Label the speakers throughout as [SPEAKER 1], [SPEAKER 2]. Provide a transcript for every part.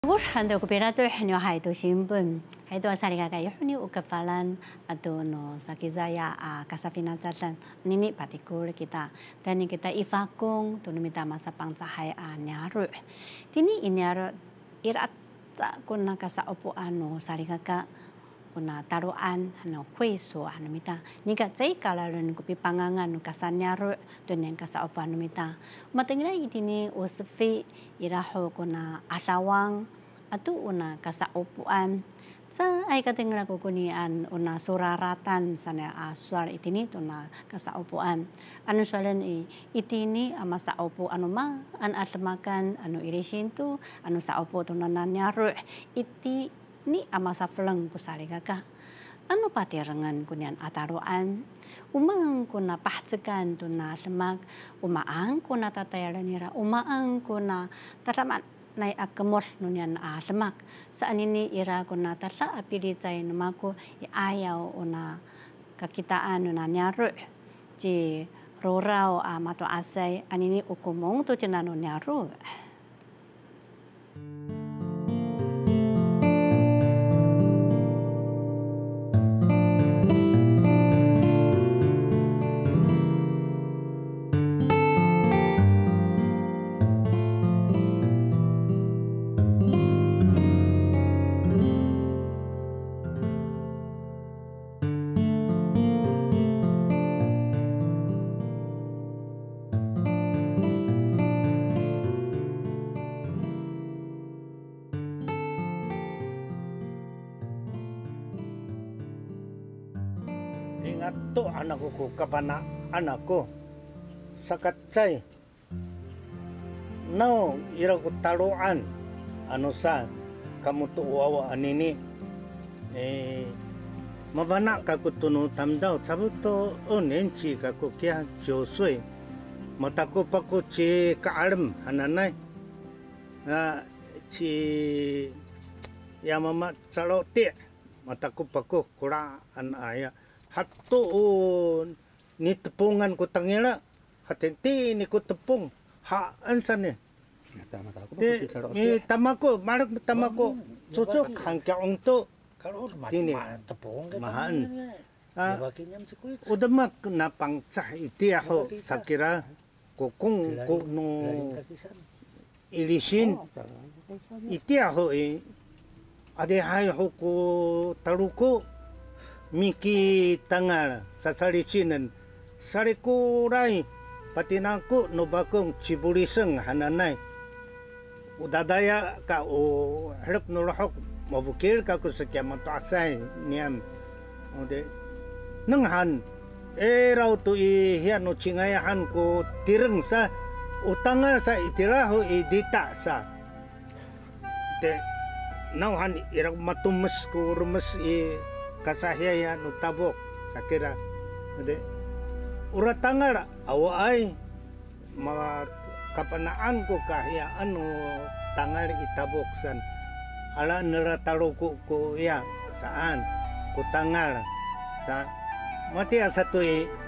[SPEAKER 1] Handa ko pirato hanyo hai to shimbun. Hai to asari ka kayo ni ukapalan ato no sa Kisaya kasapina tatan nini patikul kita. Tani kita ifakong to numita masa pangsahay nyaru. Tini inyaru irat sa kuna kasa opo ano sari ka kuna taruan ano kweso ano mita nika tsay kalaron ko pipangangan no kasanyaro don yang kasa opo ano mita matingra itini usfi iraho kuna atawang atu una kasaupuan sa ay katingra ko kunian una suraratan sana suar itini to na kasaupuan ano salan itini masa opo ano ma an atmakan ano irisinto ano sa opo to nananyaro iti ni ama sa pelang kusari kaka ano patirangan kunyan ataruan umang ko na pahtsakan to na lemak umaang ko na tatayaran nira umaang ko na tataman nay akamor nunyan lemak saan ini ira ko na tata apilitay numako iayaw o na kakitaan no na nyaro ji roraw mato asay anini ukumong to tinano nyaro.
[SPEAKER 2] Ingat to anak ko kapana anak ko sakatsay no ira ko taruan ano sa kamuto wawa anini mabana ka ko tuno tamdaw sabuto onenchi ka ko kya josui mata ko pa ko chi kaalam hananay na chi yamama tsalote mata ko pa ko kuraan aya hato ni tepungan ko tangila hatenti ni ko tepung ha ansan ni tamako marak tamako cocok hangka ongto tini mahan udamak na pangcah itiaho sakira kokong ko no ilisin itiaho ade hay ho ko taruko Miki tangal sa sarisinan sarikuray pati nako no bakong chiburiseng hananay udadaya ka o harap no rahok mabukil ka ko sa kiamang asay niyam ode nanghan raw to ihiyan no chingayahan ko tireng sa utangal sa itiraho idita sa de nauhan irang matumes ko rumes kasahyan no tabok sakira de uratangal awa ay mga kapanaan ko kahiyaan no tangal itabok san ala narataro ko ya saan ko tangal sa mati asa to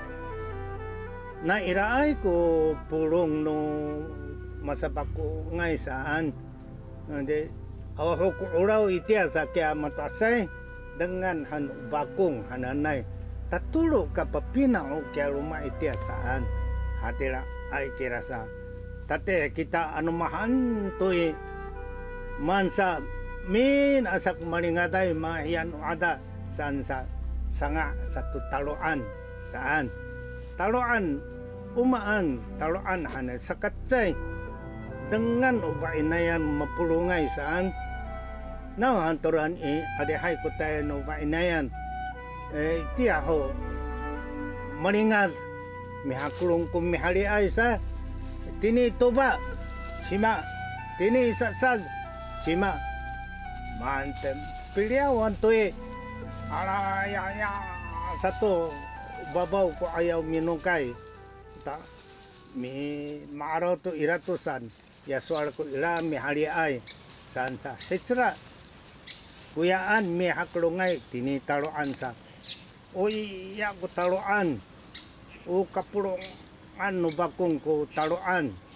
[SPEAKER 2] na iraay ko pulong no masabako ngay saan de awa ko uraw itiya sa kaya matasay dengan han bakung hananay tatulo ka papina o kaya rumah itiasaan hatira ay kirasa tate kita anumahan toy mansa min asak malingatay mahiyan ada saan sa sanga sa tutaluan saan taluan umaan taluan hanay sakatsay dengan ubainayan mapulungay saan now hanturan adehay ko tayo no vainayan tiya ho malingat mihakulong kung mihali ay sa tini toba sima tini isasal sima mantem pilyawan to ala ya satu babaw ko ayaw minungkay ta mi maaraw to iratusan ya soal ko ila mihali ay saan sa hitsra kuyaan mi haklungay tinitaruan sa oy ya ko taruan o kapulong ano bakong ko taruan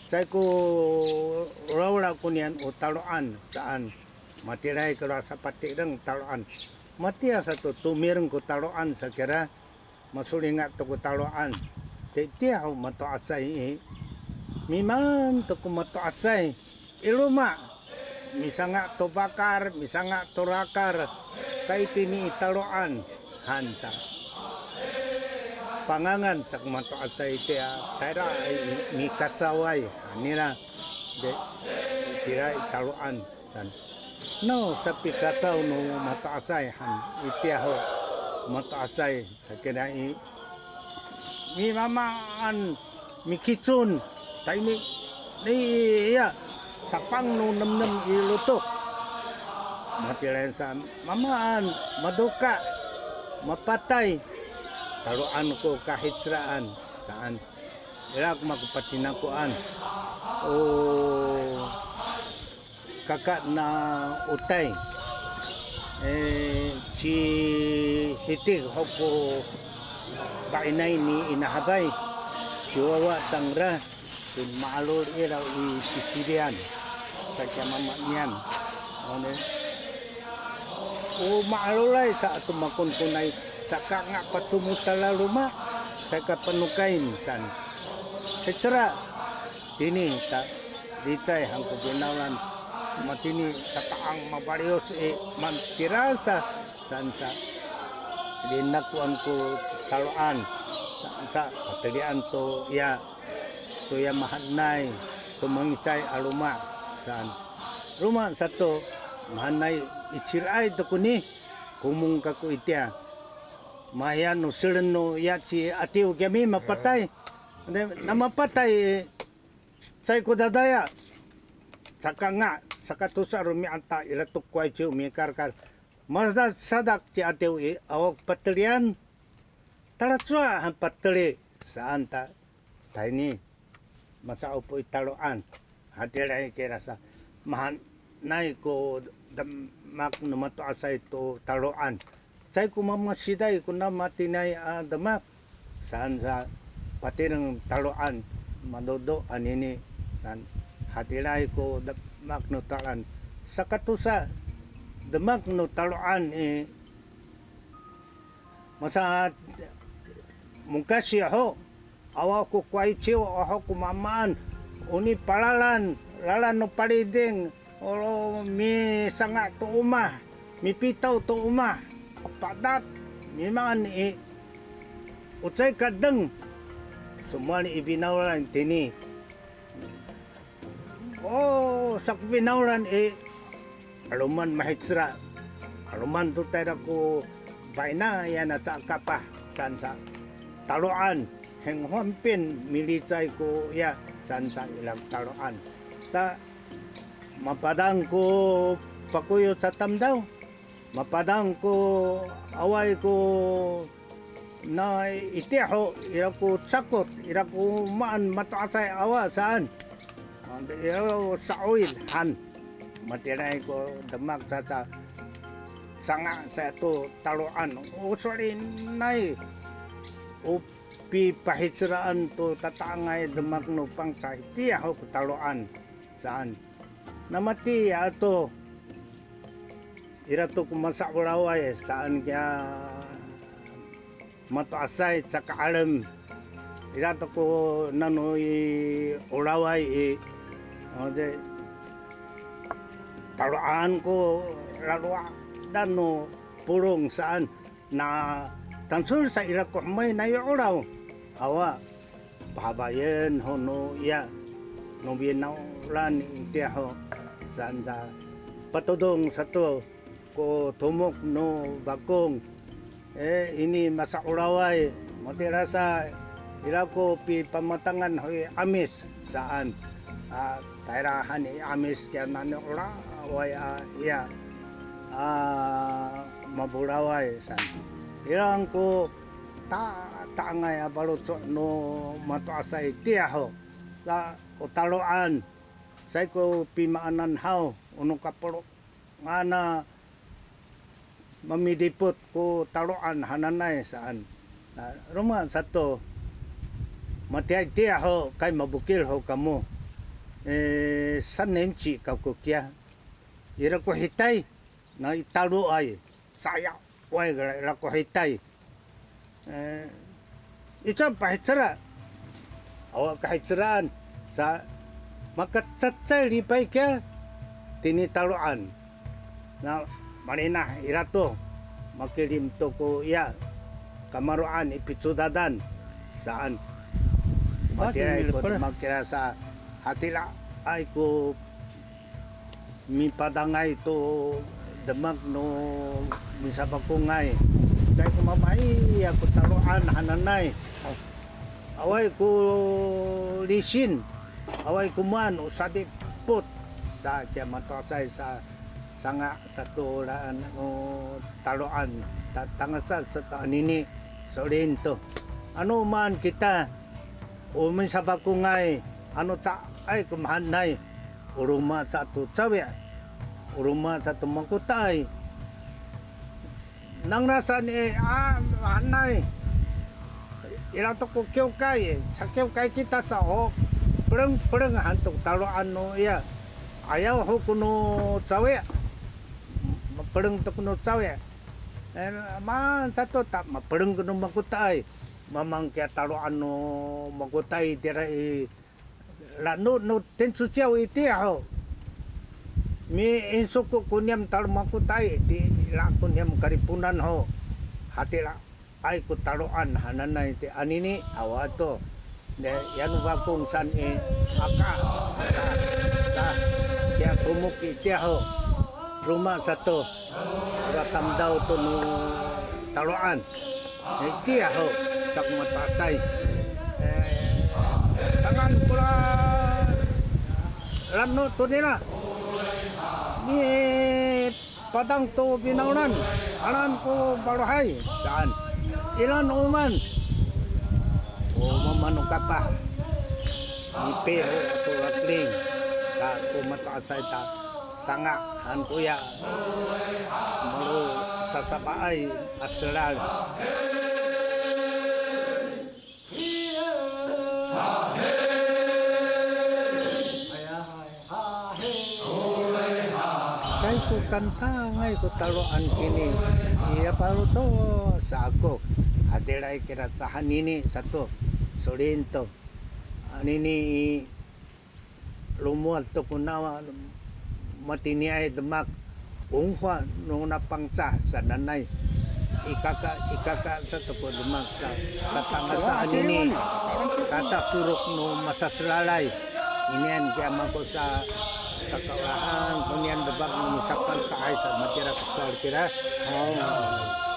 [SPEAKER 2] Saya ko rawra ko niyan o taluan saan matiray ko sa pati ng taluan. Matiya sa to tumirang ko taluan sa kira masulingat to ko taluan. Tiya ko mato asay miman to ko mato asay iluma misanga to bakar misanga to rakar kay tini taluan hansa. Pangangan sa kumato asay tiya tara ni katsaway nila de tira taluan san no sa pikatsaw no mato asay han itiya ho mato asay sa kinai mi mamaan mi kitsun tay ni ya tapang no namnam ilutok matiren sa mamaan maduka mapatay taruan ko kahit saan saan irak magpatinakuan o kakak na utay si hitig hoko kainay ni inahabay si wawa tangra sin maalor iraw isisidian sa kamama niyan o maalolay sa atumakon kunay saka nga patsumutala luma saka panukain san hitsara tini ta dicay hang paginawan matini tataang mabarios mantirasa san sa dinakuan ko taluan sa patilian to ya mahanay to mangisay aluma san rumah satu mahanay ichiray to kuni kumung kaku itya maya no sileno ya si atiu kami mapatay namapatay say ko dadaya saka nga saka tusa rumi anta ilatuk kway chiu mi karkar masda sadak si atiu awak patelian taratsua han pateli sa anta tayni masa upo italuan hatiray kirasa mahan nay ko damak numato asay to taluan saya ko mamasiday ko na matinay damak saan sa pati ng taluan madodo anini saan hatilay ko damak no taluan sa katusa damak no taluan masa mungkasi ho awa ko kway chiw ako kumamaan uni palalan lalan no paliding o mi sanga to uma mi pitaw to uma padat memang ucai kadang semua ni ibinauran tini oh sak binauran aluman mahitsra aluman tu tayo ko baina yan at sa kapah sansa taluan heng huampin milicay ko ya sansa ilang taluan ta mapadang ko pakuyo sa tamdaw mapadang ko away ko na itiho ira ko sakot ira ko maan mataasay awa saan ira sa oil han matiray ko damak sa sanga sa to taluan usori nay upi pahitsiraan to tatangay damak no pang sa itiho ko taluan saan namati ato ira to kumasa uraway saan kaya mataasay sa kaalam ira to ko nanoy uraway taluan ko lalwa dano purong saan na tansur sa ira ko may nayo uraw awa pahabayan hono ya no binaulan itiho saan sa patudong sa to ko tumok no bakong ini masa uraway matirasa ila ko pi pamatangan hoy amis saan tairahan ni amis kaya nani uraway ya maburaway saan ilang ko taangay abalutso no matuasay tiyaho sa utaluan say ko pi maananhaw unong kapuro nga na mamidipot ko taluan hananay saan rumah satu matiay tiya ho kay mabukil ho kamo san nenci kau kukia ira ko hitai na itaru ai saya wai ira ko hitai itu pahitsara awak kahitsaran sa maka cacai lipai kia tini taruan na marina irato makirim toko ya kamaruan ipitsudadan saan matira ikut makira sa hatila ay ko mi padangai to demak no misapakungay say ko mamay ako taruan hananay away ko lisin away ko man usadi put sa kaya matasay sa sanga sa tulaan o taruan tatangasa sa taanini sa oriento ano man kita o misapakungay ano sa ay kumahanay uruma sa tu cawe uruma sa tu mangkutay nang nasa ni anay irato ko kyokay sa kyokay kita sa ho pereng hantok talo ano ya ayaw ho kuno cawe pereng to kuno cawe man sa to ta pereng kuno mangkutay mamang kaya talo ano mangkutay tira la no tensu ciao iti ho mi insuku kunyam talmakutai di la kunyam karipunan ho hati la ai ku taruan hananai ti anini awato de yan wakung san aka sa ya pumuki ti ho rumah satu ratam dau tu no taruan ti ho sak matasai sangan pula lano to nila ni padang to binaunan anan ko baruhay saan ilan uman o mamanong kapa ni peho ato lakling sa tumataasay ta sanga han kuya malu sasabaay asral say ko kanta ngay ko taruan kini iya paro to sa ako adelay kiratahan nini sa to Sorrento anini lumual to kunawa matiniay demak ungwa nung napangsa sa nanay ikaka sa to ko demak sa tatangasaan nini kata turok no masaslalay inian kaya mako sa kakawaan kunyan debak misapan sa ay sa matira kusal kira